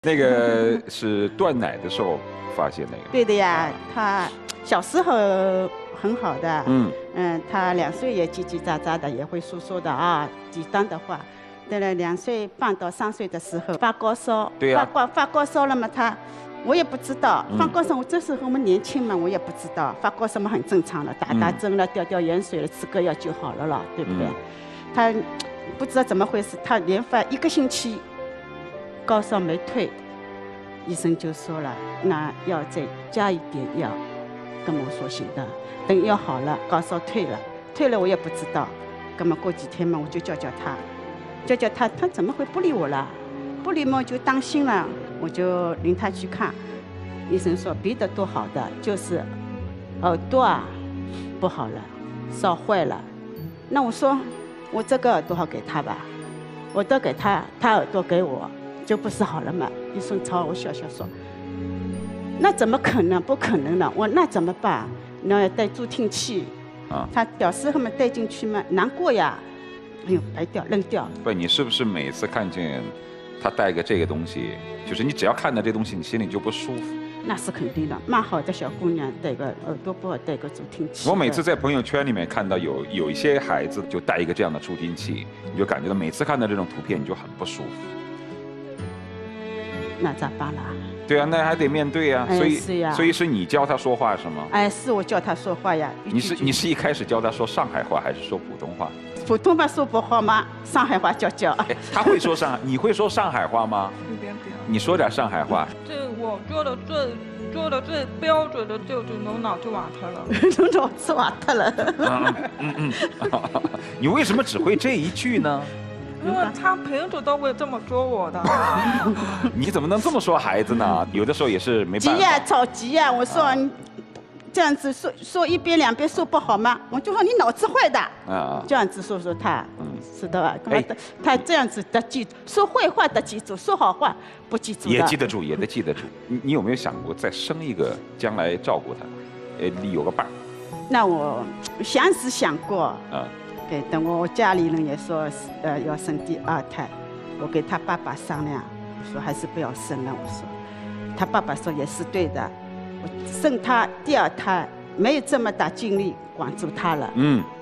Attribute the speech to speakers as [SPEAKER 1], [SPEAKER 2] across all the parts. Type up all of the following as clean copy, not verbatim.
[SPEAKER 1] 那个是断奶的时候发现那个。
[SPEAKER 2] 对的呀，他小时候很好的，他2岁也叽叽喳喳的，也会说的啊，几段的话。到了2岁半到3岁的时候发高烧，
[SPEAKER 1] 对呀，
[SPEAKER 2] 发高烧了嘛，我也不知道发高烧，这时候我们年轻嘛，我也不知道发高烧嘛很正常了，打针了，吊盐水了，吃个药就好了，对不对？他不知道怎么回事，他连发1个星期，高烧没退，医生就说了，那要再加一点药，跟我说行的，等药好了，高烧退了我也不知道，那么过几天嘛，我就叫他，他怎么会不理我了？不理嘛就当心了，我就领他去看，医生说别的都好的，就是耳朵啊不好了，烧坏了。那我说我这个耳朵好给他吧，我都给他，他耳朵给我，就不是好了嘛？医生朝我笑笑说，那怎么可能？不可能了。我那怎么办？那要带助听器啊，他小时候嘛带进去嘛，难过呀。哎呦，白掉扔掉。
[SPEAKER 1] 不，你是不是每次看见他带个这个东西，就是你只要看到这东西，你心里就不舒服？
[SPEAKER 2] 那是肯定的，蛮好的小姑娘带个耳朵不好带个助听器。
[SPEAKER 1] 我每次在朋友圈里面看到有一些孩子就带一个这样的助听器，你就感觉到每次看到这种图片你就很不舒服。
[SPEAKER 2] 那咋办啦？
[SPEAKER 1] 对啊，那还得面对啊。所以是你教他说话是吗？
[SPEAKER 2] 哎，是我教他说话呀。
[SPEAKER 1] 你是一开始教他说上海话还是说普通话？
[SPEAKER 2] 普通话说不好吗？上海话教。
[SPEAKER 1] 他会说你会说上海话吗？你说点上海话。
[SPEAKER 3] 这我做的最标准的就是侬脑子瓦特了。
[SPEAKER 2] 侬脑子瓦特了。
[SPEAKER 1] 你为什么只会这一句呢？
[SPEAKER 3] 因为他平时都会这么说我的。
[SPEAKER 1] 你怎么能这么说孩子呢？有的时候也是没办法。
[SPEAKER 2] 急呀，着急呀！我说。这样子说1遍2遍说不好吗？我就说你脑子坏的啊！这样子说他，是的吧？他这样子的记住，说坏话的记住，说好话不记住的。
[SPEAKER 1] 也记得住，也得记得住。你有没有想过再生一个，将来照顾他，有个伴？
[SPEAKER 2] 那我是想过啊。对，等我家里人也说要生第2胎，我跟他爸爸商量，我说还是不要生了。我说，他爸爸说也是对的。生他第2胎没有这么大精力管住他了，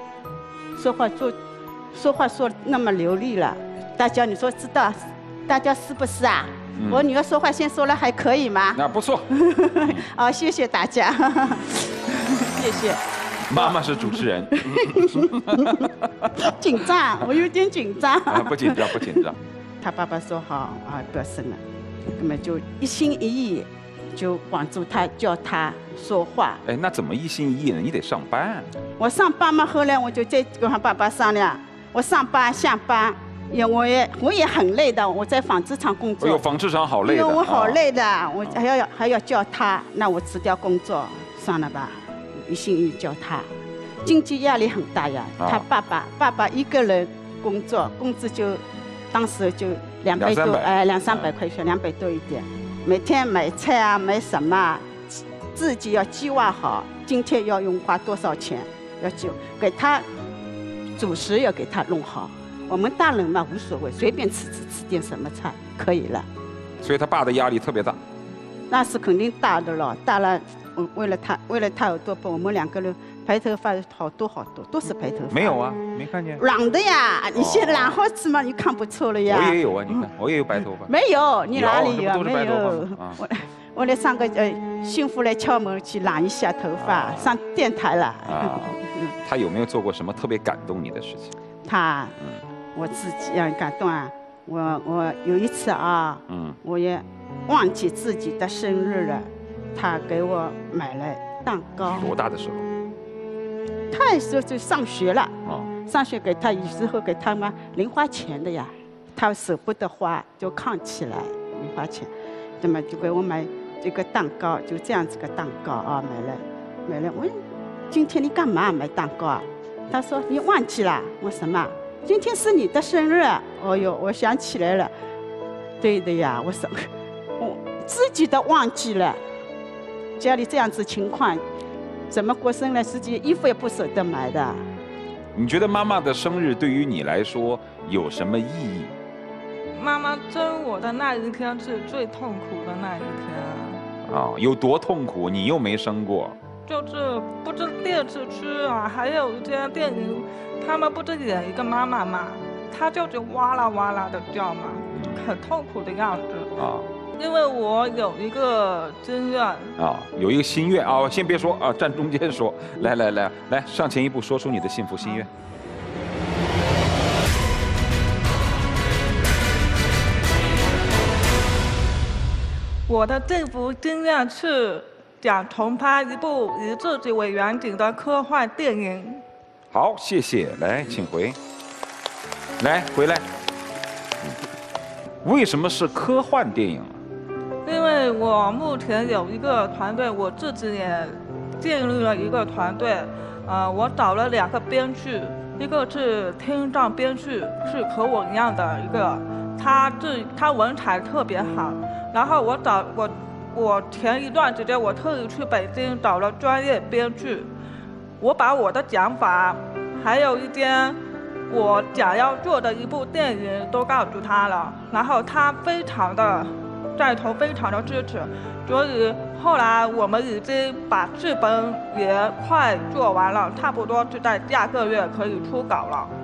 [SPEAKER 2] 说话说那么流利了，大家你说知道，大家是不是啊？我女儿说话先说了还可以吗？
[SPEAKER 1] 那不错。
[SPEAKER 2] 好，谢谢大家，谢谢。
[SPEAKER 1] 妈妈是主持人。
[SPEAKER 2] 紧张，我有点紧张。
[SPEAKER 1] 不紧张，不紧张。
[SPEAKER 2] 他爸爸说好啊，不要生了，那么就一心一意。就管住他，教他说话。
[SPEAKER 1] 哎，那怎么一心一意呢？你得上班。
[SPEAKER 2] 我上班嘛，后来我就再跟他爸爸商量。我上班下班，我也很累的。我在纺织厂工作。
[SPEAKER 1] 哎呦，纺织厂好累的。
[SPEAKER 2] 我好累的，我还要教他。那我辞掉工作，算了吧，一心一意教他。经济压力很大呀。他爸爸一个人工作，工资就当时就200多，200-300块钱，200多一点。每天买菜啊，买什么，自己要计划好，今天要花多少钱，给他主食要给他弄好。我们大人嘛无所谓，随便吃点什么菜可以了。
[SPEAKER 1] 所以他爸的压力特别大。
[SPEAKER 2] 那是肯定大的了，大了，为了他耳朵不，我们2个人白头发好多，都是白头发。
[SPEAKER 1] 没有啊，没看见。
[SPEAKER 2] 染的呀，你现在染好吃吗？你看不出了呀。
[SPEAKER 1] 我也有啊，你看，我也有白头发。
[SPEAKER 2] 没有，你哪里有？
[SPEAKER 1] 没有。
[SPEAKER 2] 我来上个幸福来敲门去染一下头发，上电台了。
[SPEAKER 1] 他有没有做过什么特别感动你的事情？
[SPEAKER 2] 他，我自己很感动啊。我有一次啊，我也忘记自己的生日了，他给我买了蛋糕。
[SPEAKER 1] 多大的时候？
[SPEAKER 2] 他就上学了，上学给他有时候给他们零花钱的呀，他舍不得花就扛起来零花钱，那么就给我买这个蛋糕，就这样子个蛋糕啊，买了。我今天你干嘛买蛋糕啊？他说你忘记了。我什么？今天是你的生日。哦哟，我想起来了。对的呀，我自己都忘记了。家里这样子情况，怎么过生日？自己衣服也不舍得买的。
[SPEAKER 1] 你觉得妈妈的生日对于你来说有什么意义？
[SPEAKER 3] 妈妈生我的那一天是最痛苦的那一天。
[SPEAKER 1] 啊，有多痛苦？你又没生过。
[SPEAKER 3] 就是不是电视剧啊，还有一些电影，他们不是演一个妈妈嘛，她就是哇啦哇啦的叫嘛，很痛苦的样子。
[SPEAKER 1] 啊。
[SPEAKER 3] 因为我有一个心愿
[SPEAKER 1] 啊，有一个心愿啊，先别说啊，站中间说，来，上前一步，说出你的幸福心愿。
[SPEAKER 3] 我的幸福心愿是想重拍一部以自己为原景的科幻电影。
[SPEAKER 1] 好，谢谢，来，请回。来，回来。为什么是科幻电影？
[SPEAKER 3] 因为我目前有一个团队，我自己也建立了一个团队，我找了2个编剧，一个是听障编剧，是和我一样的一个，他文采特别好，然后我前一段时间我特意去北京找了专业编剧，我把我的想法，还有一些我想要做的一部电影都告诉他了，然后他非常的赞同，非常的支持，所以后来我们已经把剧本也快做完了，差不多就在下个月可以出稿了。